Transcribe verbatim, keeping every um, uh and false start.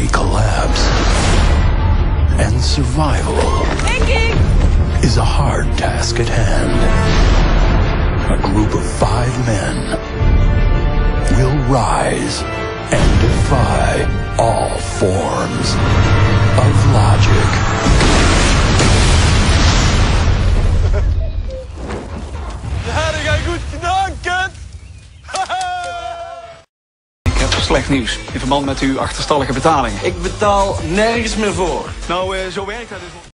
collapse. And survival Mickey! is a hard task at hand. A group of five men will rise and defy all forms of logic. Ja, dat gaat goed gedaan, kut! Ik heb slecht nieuws in verband met uw achterstallige betalingen. Ik betaal nergens meer voor. Nou, uh, zo werkt dat dus.